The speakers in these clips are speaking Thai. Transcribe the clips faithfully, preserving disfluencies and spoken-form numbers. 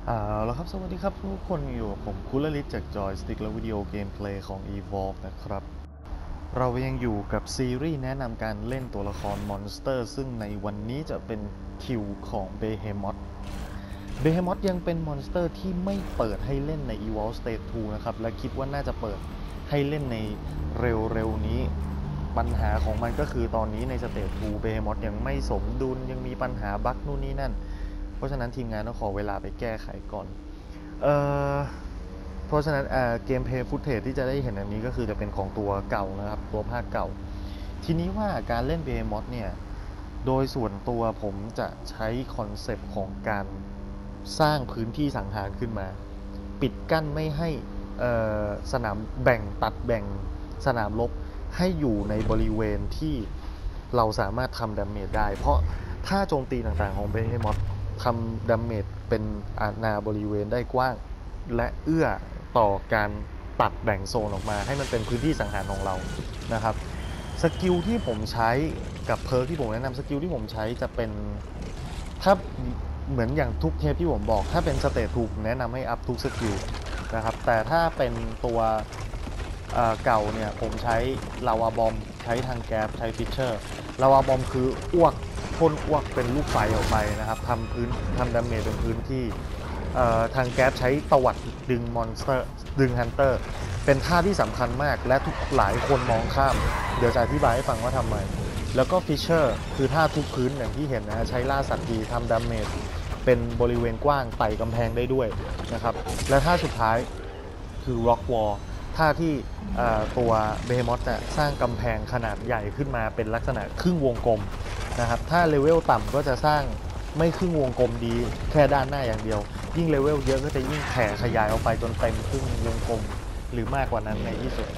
อ่าแล้วครับสวัสดีครับทุกคนอยู่กับผมคุลลิตจาก Joystick และวิดีโอเกมเพลย์ของ Evolve นะครับเรายังอยู่กับซีรีส์แนะนำการเล่นตัวละครมอนสเตอร์ซึ่งในวันนี้จะเป็นคิวของ Behemoth Behemoth ยังเป็นมอนสเตอร์ที่ไม่เปิดให้เล่นใน Evolve Stage ทูนะครับและคิดว่าน่าจะเปิดให้เล่นในเร็วๆนี้ปัญหาของมันก็คือตอนนี้ใน Stage ทู Behemoth ยังไม่สมดุลยังมีปัญหาบั๊กนู่นนี่นั่นเพราะฉะนั้นทีมงานต้องขอเวลาไปแก้ไขก่อนเอ่อเพราะฉะนั้นเกมเพลย์ฟุตเทจที่จะได้เห็นอันนี้ก็คือจะเป็นของตัวเก่านะครับตัวภาคเก่าทีนี้ว่าการเล่น Behemoth เนี่ยโดยส่วนตัวผมจะใช้คอนเซปต์ของการสร้างพื้นที่สังหารขึ้นมาปิดกั้นไม่ให้สนามแบ่งตัดแบ่งสนามรบให้อยู่ในบริเวณที่เราสามารถทำดาเมจได้เพราะถ้าโจมตีต่างๆของ Behemoth ทำดาเมจเป็นอาณาบริเวณได้กว้างและเอื้อต่อการตัดแบ่งโซนออกมาให้มันเป็นพื้นที่สังหารของเรานะครับสกิลที่ผมใช้กับเพิร์กที่ผมแนะนำสกิลที่ผมใช้จะเป็นถ้าเหมือนอย่างทุกเทปที่ผมบอกถ้าเป็นสเตตทูผมแนะนำให้อัพทุกสกิลนะครับแต่ถ้าเป็นตัวเก่าเนี่ยผมใช้ลาวาบอมใช้ทางแก๊สใช้ฟิชเชอร์ลาวาบอมคืออ้วกพ่นอ้วกเป็นลูกไฟออกไปนะครับทำพื้นทำดาเมจเป็นพื้นที่ทางแก๊สใช้ตวัดดึงมอนสเตอร์ดึงฮันเตอร์เป็นท่าที่สำคัญมากและทุกหลายคนมองข้ามเดี๋ยวจะอธิบายให้ฟังว่าทำไมแล้วก็ฟิชเชอร์คือท่าทุบพื้นอย่างที่เห็นนะใช้ล่าสัตว์ดีทำดาเมจเป็นบริเวณกว้างไต่กำแพงได้ด้วยนะครับและท่าสุดท้ายคือ Rock Wall ท่าที่ตัวเบเฮมอธจะสร้างกำแพงขนาดใหญ่ขึ้นมาเป็นลักษณะครึ่งวงกลมนะครับถ้าเลเวลต่ำก็จะสร้างไม่ครึ่งวงกลมดีแค่ด้านหน้าอย่างเดียวยิ่งเลเวลเยอะก็จะยิ่งแผ่ขยายออกไปจนเต็มครึ่งวงกลมหรือมากกว่านั้นในที่สุด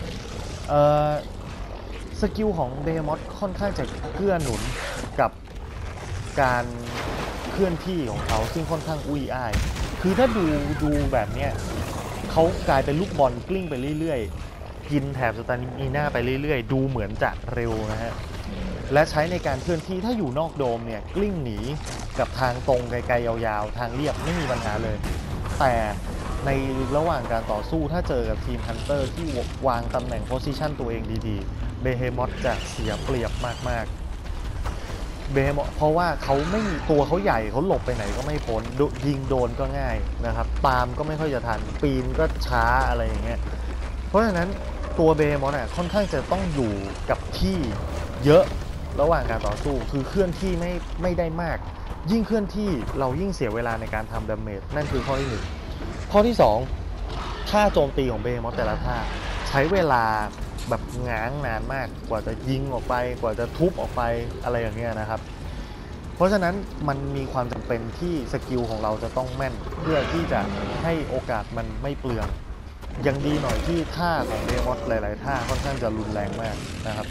สกิลของเบเฮมอธค่อนข้างจะเกื้อหนุนกับการเคลื่อนที่ของเขาซึ่งค่อนข้างอุ้ยอ้ายคือถ้าดูดูแบบเนี้ยเขากลายเป็นลูกบอลกลิ้งไปเรื่อยๆกินแถบสตามิน่าไปเรื่อยๆดูเหมือนจะเร็วนะฮะและใช้ในการเคลื่อนที่ถ้าอยู่นอกโดมเนี่ยกลิ้งหนีกับทางตรงไกลๆยาวๆทางเรียบไม่มีปัญหาเลยแต่ในระหว่างการต่อสู้ถ้าเจอกับทีมฮันเตอร์ที่วางตำแหน่งโพสิชันตัวเองดีๆเบเฮมอธจะเสียเปรียบมากๆเบเฮมอธเพราะว่าเขาไม่มีตัวเขาใหญ่เขาหลบไปไหนก็ไม่พ้นยิงโดนก็ง่ายนะครับตามก็ไม่ค่อยจะทันปีนก็ช้าอะไรอย่างเงี้ยเพราะฉะนั้นตัวเบเฮมอธค่อนข้างจะต้องอยู่กับที่เยอะระหว่างการต่อสู้คือเคลื่อนที่ไม่ไม่ได้มากยิ่งเคลื่อนที่เรายิ่งเสียเวลาในการทำดาเมจนั่นคือข้อที่หนึ่งข้อที่สองท่าโจมตีของเบเฮมอธแต่ละท่าใช้เวลาแบบง้างนานมากกว่าจะยิงออกไปกว่าจะทุบออกไปอะไรอย่างเงี้ยนะครับเพราะฉะนั้นมันมีความจำเป็นที่สกิลของเราจะต้องแม่นเพื่อที่จะให้โอกาสมันไม่เปลืองยังดีหน่อยที่ท่าของเบเฮมอธหลายๆท่าค่อนข้างจะรุนแรงมากนะครับ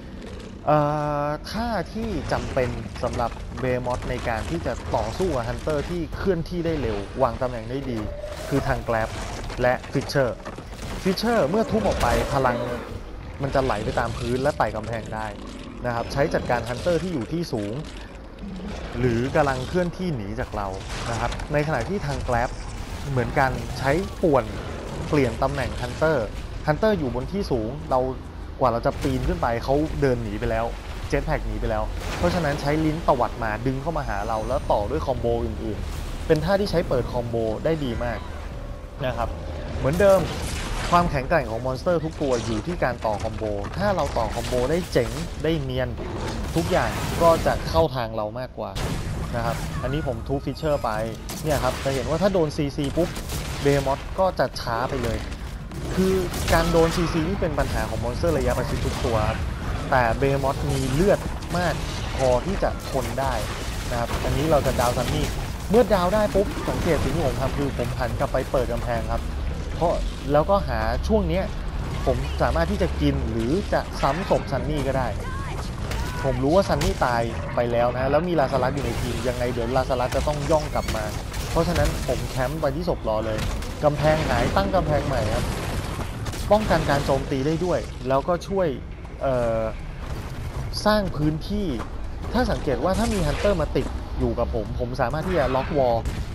ท่าที่จำเป็นสำหรับเบเฮมอธในการที่จะต่อสู้กับฮันเตอร์ที่เคลื่อนที่ได้เร็ววางตำแหน่งได้ดีคือทางแกลบและฟิชเชอร์ฟิชเชอร์เมื่อทุบออกไปพลังมันจะไหลไปตามพื้นและไต่กำแพงได้นะครับใช้จัดการฮันเตอร์ที่อยู่ที่สูงหรือกำลังเคลื่อนที่หนีจากเรานะครับในขณะที่ทางแกลบเหมือนกันใช้ป่วนเปลี่ยนตำแหน่งฮันเตอร์ฮันเตอร์อยู่บนที่สูงเรากว่าเราจะปีนขึ้นไปเขาเดินหนีไปแล้วเจ็ตแพ็กหนีไปแล้วเพราะฉะนั้นใช้ลิ้นตวัดมาดึงเข้ามาหาเราแล้วต่อด้วยคอมโบอื่นๆเป็นท่าที่ใช้เปิดคอมโบได้ดีมากนะครับเหมือนเดิมความแข็งแกร่งของมอนสเตอร์ทุกตัวอยู่ที่การต่อคอมโบถ้าเราต่อคอมโบได้เจ๋งได้เนียนทุกอย่างก็จะเข้าทางเรามากกว่านะครับอันนี้ผมทูฟิชเชอร์ไปเนี่ยครับจะเห็นว่าถ้าโดน ซี ซี ปุ๊บเบเฮมอธก็จะช้าไปเลยคือการโดน ซี ซี นี่เป็นปัญหาของมอนสเตอร์ระยะประชิดทุกตัวครับแต่เบเฮมอธมีเลือดมากพอที่จะทนได้นะครับอันนี้เราจะดาวซันนี่เมื่อดาวได้ปุ๊บสังเกตสิ่งที่ผมทำคือผมหันกลับไปเปิดกำแพงครับเพราะแล้วก็หาช่วงนี้ผมสามารถที่จะกินหรือจะซ้ำศพซันนี่ก็ได้ผมรู้ว่าซันนี่ตายไปแล้วนะแล้วมีลาซารัสอยู่ในทีมยังไงเดี๋ยวลาซารัสจะต้องย่องกลับมาเพราะฉะนั้นผมแคมป์ไปที่ศพรอเลยกำแพงหายตั้งกำแพงใหม่ครับป้องกันการโจมตีได้ด้วยแล้วก็ช่วยสร้างพื้นที่ถ้าสังเกตว่าถ้ามีฮันเตอร์มาติดอยู่กับผมผมสามารถที่จะล็อกวอล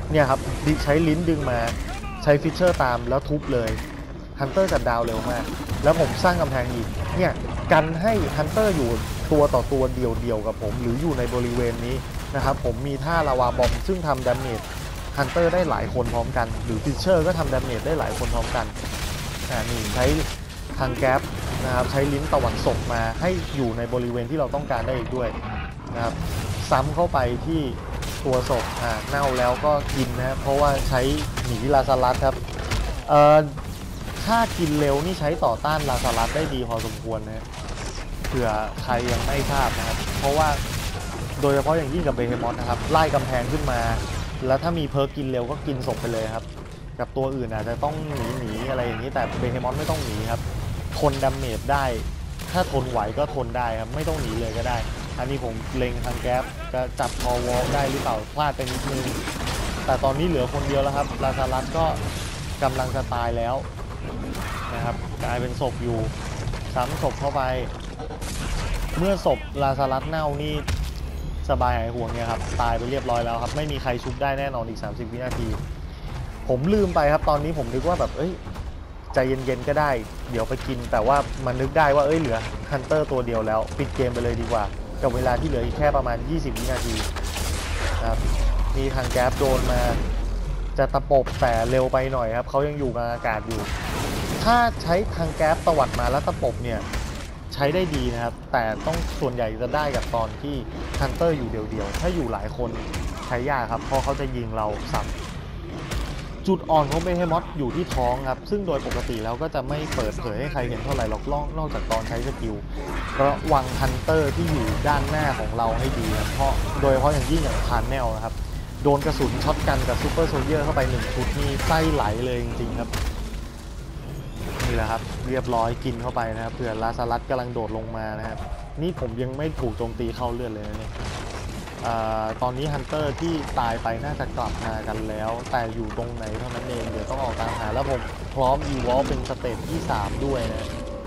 เนี่ยครับใช้ลิ้นดึงมาใช้ฟิชเชอร์ตามแล้วทุบเลยฮันเตอร์จัดดาวเร็วมากแล้วผมสร้างกำแพงอีกเนี่ยกันให้ฮันเตอร์อยู่ตัวต่อตัวเดียวๆกับผมหรืออยู่ในบริเวณนี้นะครับผมมีท่าลาวาบอมซึ่งทำดาเมจฮันเตอร์ได้หลายคนพร้อมกันหรือฟิชเชอร์ก็ทำดาเมจได้หลายคนพร้อมกันอ่านี่ใช้ทางแก๊ปนะครับใช้ลิ้นตะวันศกมาให้อยู่ในบริเวณที่เราต้องการได้อีกด้วยนะครับซ้ำเข้าไปที่ตัวศพอ่าเน่าแล้วก็กินนะเพราะว่าใช้หนีลาซารัสครับเอ่อถ้ากินเร็วนี่ใช้ต่อต้านลาซารัสได้ดีพอสมควรนะเผื่อใครยังไม่ทราบนะครับเพราะว่าโดยเฉพาะอย่างยิ่งกับเบเฮมอสนะครับไล่กำแพงขึ้นมาแล้วถ้ามีเพิร์กกินเร็วก็กินศพไปเลยครับกับตัวอื่นอาจจะต้องหนีหนีอะไรอย่างนี้แต่เบเฮมอสไม่ต้องหนีครับทนดาเมจได้ถ้าทนไหวก็ทนได้ครับไม่ต้องหนีเลยก็ได้อันนี้ผมเล็งทางแก๊ปจะจับคอวอลได้หรือเปล่าพลาดไปนิดนึงแต่ตอนนี้เหลือคนเดียวแล้วครับลาซารัสก็กำลังจะตายแล้วนะครับกลายเป็นศพอยู่ซ้ำศพเข้าไปเมื่อศพลาซารัสเน่านี่สบายหายห่วงเนี่ยครับตายไปเรียบร้อยแล้วครับไม่มีใครชุบได้แน่นอนอีกสามสิบวินาทีผมลืมไปครับตอนนี้ผมนึกว่าแบบเอ้ยใจเย็นๆก็ได้เดี๋ยวไปกินแต่ว่ามันนึกได้ว่าเอ้ยเหลือฮันเตอร์ตัวเดียวแล้วปิดเกมไปเลยดีกว่ากับเวลาที่เหลืออีกแค่ประมาณยี่สิบวินาทีครับมีทางแก๊ปโดนมาจะตะปบแต่เร็วไปหน่อยครับเขายังอยู่กลางอากาศอยู่ถ้าใช้ทางแก๊ปตวัดมาแล้วตะปบเนี่ยใช้ได้ดีนะครับแต่ต้องส่วนใหญ่จะได้กับตอนที่ฮันเตอร์อยู่เดียวๆถ้าอยู่หลายคนใช้ยากครับเพราะเขาจะยิงเราซ้ำจุดอ่อนของเบเฮมอสอยู่ที่ท้องครับซึ่งโดยปกติแล้วก็จะไม่เปิดเผยให้ใครเห็นเท่าไหร่หรอกนอกจากตอนใช้สกิลระวังฮันเตอร์ที่อยู่ด้านหน้าของเราให้ดีครับเพราะโดยเฉพาะอย่างยิ่งอย่างคาร์เนลนะครับโดนกระสุนช็อตกันกับซูเปอร์โซลเยอร์เข้าไปหนึ่งชุดนี่ไส้ไหลเลยจริงๆครับนี่แหละครับเรียบร้อยกินเข้าไปนะครับเผื่อลาซารัสกำลังโดดลงมานะครับนี่ผมยังไม่ถูกโจมตีเข้าเลือดเลยนะเนี่ยตอนนี้ฮันเตอร์ที่ตายไปน่าจะกลับมากันแล้วแต่อยู่ตรงไหนเท่านั้นเองเดี๋ยวต้องออกตามหาแล้วผมพร้อมอีวอลเป็นสเตจที่สามด้วยนะ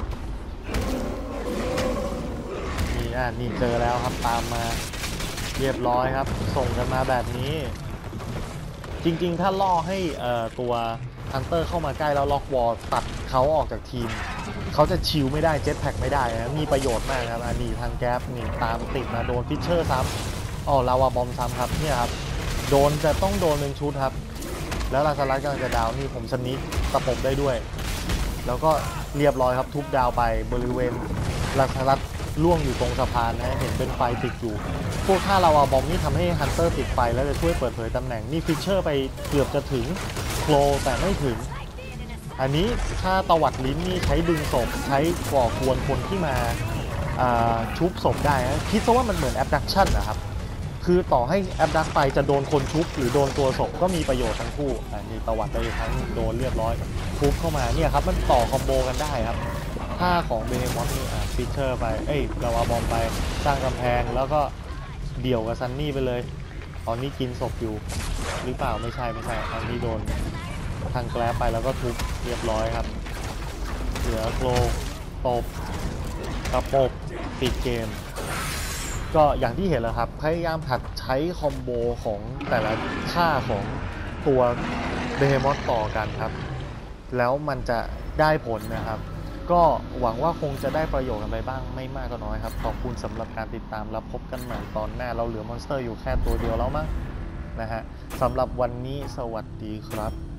นี่อ่ะนี่เจอแล้วครับตามมาเรียบร้อยครับส่งกันมาแบบนี้จริงๆถ้าล่อให้ตัวฮันเตอร์เข้ามาใกล้แล้วล็อกวอลตัดเขาออกจากทีมเขาจะชิลไม่ได้เจ็ตแพ็กไม่ได้นะมีประโยชน์มากครับอันนี้ทางแก๊ปนี่ตามติดมาโดนฟิชเชอร์ซ้ำอ๋อลาวาบอมซ้ำครับเนี่ยครับโดนจะต้องโดนเป็นชุดครับแล้วลาซารัสกำลังจะดาวนี่ผมสนิทตะปบได้ด้วยแล้วก็เรียบร้อยครับทุบดาวไปบริเวณลาซารัสล่วงอยู่ตรงสะพานนะเห็นเป็นไฟติดอยู่พวกท่าลาวาบอมนี่ทำให้ฮันเตอร์ติดไฟแล้วจะช่วยเปิดเผยตำแหน่งนี่ฟิชเชอร์ไปเกือบจะถึงโคลแต่ไม่ถึงอันนี้ถ้าตวัดลิ้นนี่ใช้ดึงศพใช้ก่อกวนคนที่มาชุบศพได้นะคิดซะว่ามันเหมือนแอปดักชั่นนะครับคือต่อให้แอปดักไปจะโดนคนชุบหรือโดนตัวศพก็มีประโยชน์ทั้งคู่อันนี้ตวัดไปทั้งโดนเรียบร้อยทุบเข้ามาเนี่ยครับมันต่อคอมโบกันได้ครับท่าของเบเฮมอสนี่อ่ะฟิชเชอร์ไปเอ้ยลาวาบอมไปสร้างกำแพงแล้วก็เดี่ยวกับซันนี่ไปเลยตอนนี้กินศพอยู่หรือเปล่าไม่ใช่ไม่ใช่ตอนนี้โดนทางแกลบไปแล้วก็ทุบเรียบร้อยครับเหลือโกลตบกระปบปิดเกมก็อย่างที่เห็นแล้วครับพยายามหัดใช้คอมโบของแต่ละท่าของตัวเบเฮมอสต่อกันครับแล้วมันจะได้ผลนะครับก็หวังว่าคงจะได้ประโยชน์กันไปบ้างไม่มากก็น้อยครับขอบคุณสำหรับการติดตามแล้วพบกันใหม่ตอนหน้าเราเหลือมอนสเตอร์อยู่แค่ตัวเดียวแล้วมั้งนะฮะสำหรับวันนี้สวัสดีครับ